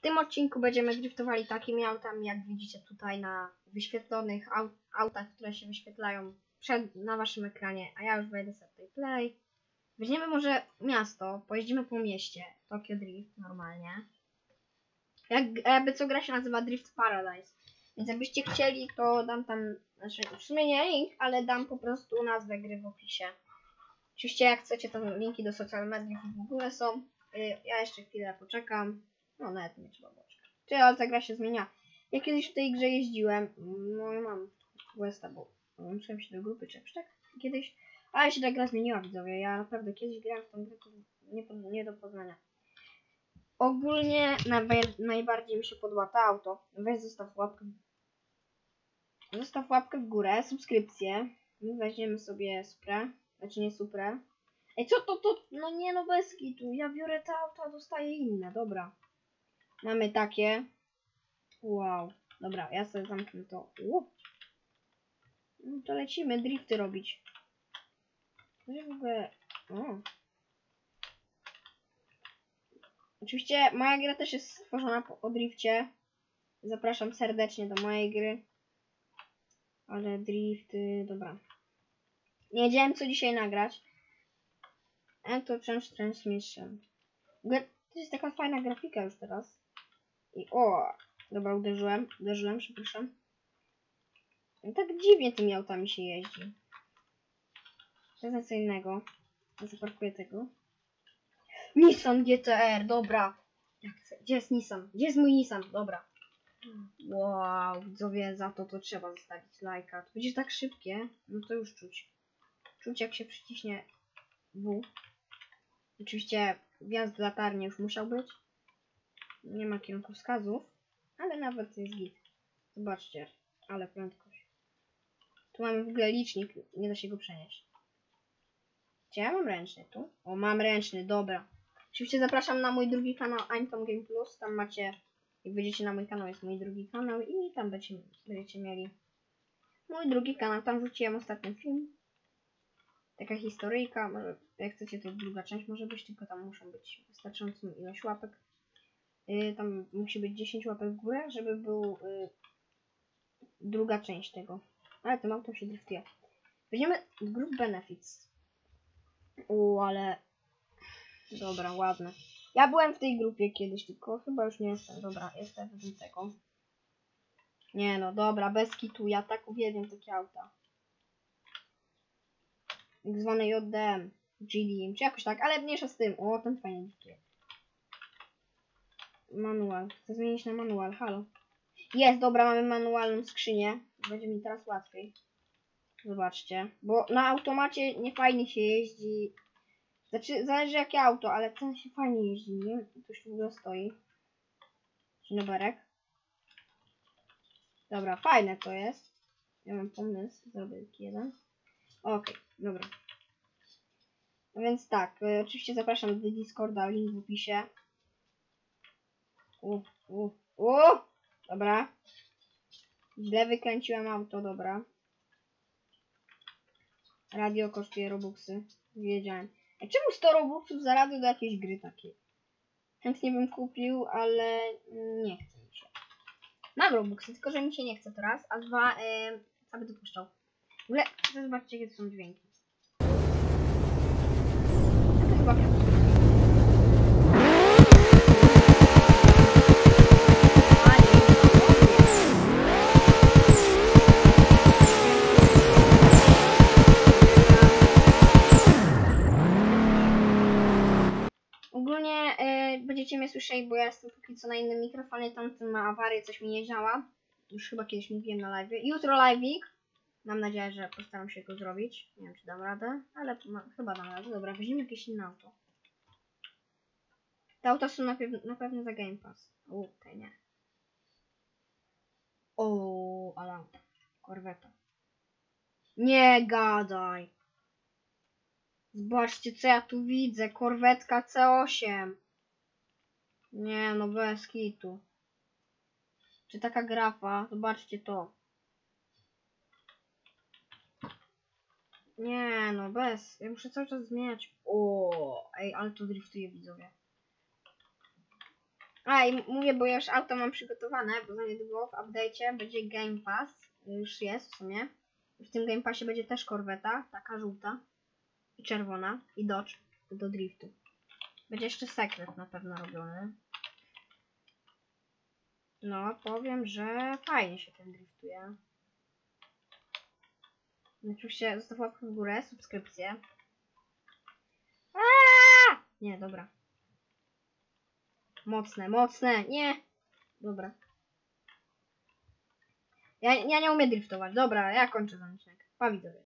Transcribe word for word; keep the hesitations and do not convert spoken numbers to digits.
tym odcinku będziemy driftowali takimi autami, jak widzicie tutaj na wyświetlonych aut autach, które się wyświetlają przed, na waszym ekranie, a ja już wejdę sobie tutaj play. Weźmiemy może miasto, pojeździmy po mieście, Tokyo Drift normalnie. Jak, jakby co, gra się nazywa Drift Paradise, więc jakbyście chcieli, to dam tam, znaczy w sumie nie link, ale dam po prostu nazwę gry w opisie. Oczywiście jak chcecie, to linki do social mediów w ogóle są. Ja jeszcze chwilę poczekam. No nawet nie trzeba poczekać. Czy ale ta gra się zmienia. Ja kiedyś w tej grze jeździłem. No ja mam Westa, bo muszę się do grupy czegoś tak kiedyś. Ale się ta gra zmieniła, widzowie. Ja naprawdę kiedyś grałem w tą grę, to nie, nie do poznania. Ogólnie najbardziej mi się podoba to auto. Weź zostaw łapkę. Zostaw łapkę w górę, subskrypcję. Weźmiemy sobie Suprę. Znaczy nie Suprę. Ej, co to, to? No nie, no bez kitu. Ja biorę te auta, dostaję inne. Dobra. Mamy takie. Wow. Dobra, ja sobie zamknę to. Łup. No to lecimy drifty robić. W ogóle... O. Oczywiście moja gra też jest stworzona po, o drifcie. Zapraszam serdecznie do mojej gry. Ale drifty... Dobra. Nie wiedziałem, co dzisiaj nagrać. Enter Change Transmission. To jest taka fajna grafika już teraz. I o! Dobra, uderzyłem. Uderzyłem, przepraszam. I tak dziwnie tymi autami się jeździ. To jest co innego. Ja zaparkuję tego. Nissan G T R, dobra. Gdzie jest Nissan? Gdzie jest mój Nissan? Dobra. Wow, widzowie, za to to trzeba zostawić lajka. To będzie tak szybkie, no to już czuć. Czuć jak się przyciśnie W. Oczywiście wjazd latarni już musiał być. Nie ma kierunkowskazów, ale nawet jest git. Zobaczcie, ale prędkość. Tu mamy w ogóle licznik, nie da się go przenieść. Gdzie ja mam ręczny? Tu? O, mam ręczny, dobra. Oczywiście zapraszam na mój drugi kanał Aimtom Game Plus. Tam macie, jak wejdziecie na mój kanał, jest mój drugi kanał i tam będziecie, będziecie mieli mój drugi kanał. Tam wrzuciłem ostatni film. Taka historyjka, może jak chcecie, to druga część może być, tylko tam muszą być wystarczającą ilość łapek. Yy, tam musi być dziesięć łapek w górę, żeby był yy, druga część tego. Ale tym autem się driftuje. Weźmiemy Group Benefits. U, ale... Dobra, ładne. Ja byłem w tej grupie kiedyś, tylko chyba już nie jestem. Dobra, jestem w tego. Nie no, dobra, bez kitu. Ja tak uwielbiam takie auta. Tak zwane J D M, G D M, czy jakoś tak, ale mniejsza z tym. O, ten fajnie driftuje. Manual. Chcę zmienić na manual, halo. Jest, dobra, mamy manualną skrzynię. Będzie mi teraz łatwiej. Zobaczcie. Bo na automacie nie fajnie się jeździ. Znaczy, zależy jakie auto, ale ten się fajnie jeździ, nie? Ktoś tu w ogóle stoi. Numerek. Dobra, fajne to jest. Ja mam pomysł, zrobię taki jeden. Okej, okay, dobra. No więc tak, y, oczywiście zapraszam do Discorda, link w opisie. U, u, u, dobra. Źle wykręciłem auto, dobra. Radio kosztuje robuxy. Wiedziałem. A czemu sto robuxów za radio do jakiejś gry takiej? Chętnie bym kupił, ale nie chce mi się. Mam robuxy, tylko że mi się nie chce teraz, a dwa yy, co by dopuszczał. W ogóle zobaczcie, jakie to są dźwięki. No to chyba prawda. Ogólnie yy, będziecie mnie słyszeli, bo ja jestem póki co na innym mikrofonie, tamten ma awarię, coś mi nie działa. Już chyba kiedyś mówiłem na live. Jutro live'ik. Mam nadzieję, że postaram się go zrobić. Nie wiem, czy dam radę, ale ma, chyba dam radę. Dobra, weźmiemy jakieś inne auto. Te auta są na, pew na pewno za Game Pass. U, te nie. O, ale auto. Korweta. Nie gadaj. Zobaczcie, co ja tu widzę. Korwetka C osiem. Nie, no bez kitu. Czy taka grafa? Zobaczcie to. Nie, no bez. Ja muszę cały czas zmieniać. O, ej, ale to driftuje, widzowie. A i mówię, bo ja już auto mam przygotowane, bo za niedługo w update'cie będzie Game Pass. Już jest w sumie. W tym Game Passie będzie też korweta, taka żółta i czerwona i Dodge do driftu. Będzie jeszcze sekret na pewno robiony. No, powiem, że fajnie się tym driftuje. Oczywiście zostaw łapkę w górę, subskrypcję. Aaaa! Nie, dobra. Mocne, mocne, nie! Dobra. Ja, ja nie umiem driftować. Dobra, ja kończę ten odcinek. Pa widzowie.